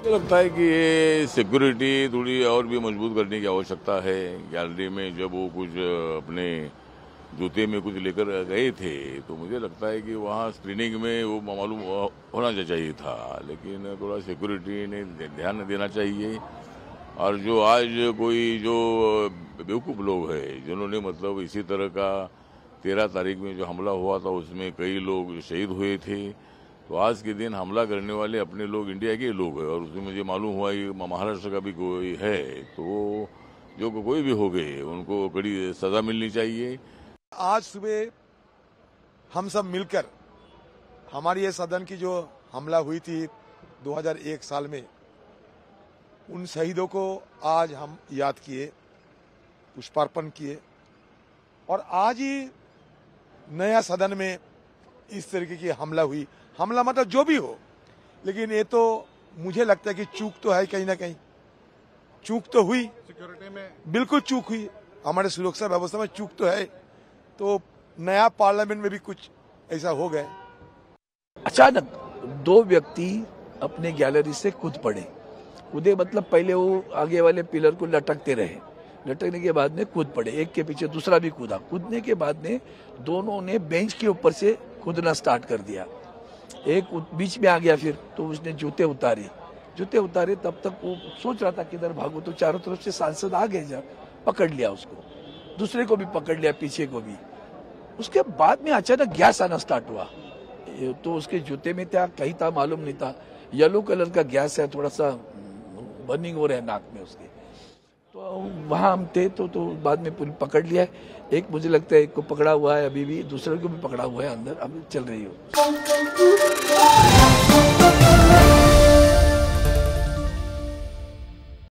मुझे लगता है कि ये सिक्योरिटी थोड़ी और भी मजबूत करने की आवश्यकता है। गैलरी में जब वो कुछ अपने जूते में कुछ लेकर गए थे तो मुझे लगता है कि वहाँ स्क्रीनिंग में वो मालूम होना चाहिए था, लेकिन थोड़ा सिक्योरिटी ने ध्यान देना चाहिए। और जो आज कोई जो बेवकूफ़ लोग हैं जिन्होंने मतलब इसी तरह का 13 तारीख में जो हमला हुआ था उसमें कई लोग शहीद हुए थे, तो आज के दिन हमला करने वाले अपने लोग इंडिया के लोग हैं। और उसमें मुझे मालूम हुआ कि महाराष्ट्र का भी कोई है, तो जो कोई भी हो गए उनको कड़ी सजा मिलनी चाहिए। आज सुबह हम सब मिलकर हमारी ये सदन की जो हमला हुई थी 2001 साल में, उन शहीदों को आज हम याद किए, पुष्पार्पण किए। और आज ही नया सदन में इस तरीके की हमला हुई। हमला मतलब जो भी हो, लेकिन ये तो मुझे लगता है कि चूक तो है, कहीं ना कहीं चूक तो हुई, सिक्योरिटी में बिल्कुल चूक हुई, हमारे सुरक्षा व्यवस्था में चूक तो है। तो नया पार्लियामेंट में भी कुछ ऐसा हो गया। अचानक दो व्यक्ति अपने गैलरी से कूद पड़े। कूदे मतलब पहले वो आगे वाले पिलर को लटकते रहे, लटकने के बाद में कूद पड़े, एक के पीछे दूसरा भी कूदा। कूदने के बाद में दोनों ने बेंच के ऊपर से कूदना स्टार्ट कर दिया। एक बीच में आ गया, फिर तो उसने जूते उतारे। तब तक वो सोच रहा था किधर भागो, तो चारों तरफ से सांसद आ गए, जब पकड़ लिया उसको, दूसरे को भी पकड़ लिया, पीछे को भी। उसके बाद में अचानक गैस आना स्टार्ट हुआ, तो उसके जूते में क्या कहीं था मालूम नहीं था, येलो कलर का गैस है, थोड़ा सा बर्निंग हो रहा है नाक में उसके। तो वहां हम थे तो बाद में पुलिस पकड़ लिया। एक मुझे लगता है एक को पकड़ा हुआ है, अभी भी दूसरे को भी पकड़ा हुआ है, अंदर अभी चल रही हो।